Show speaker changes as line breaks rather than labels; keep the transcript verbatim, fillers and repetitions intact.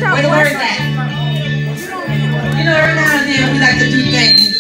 Where the word at? You know, every now and then we like to do things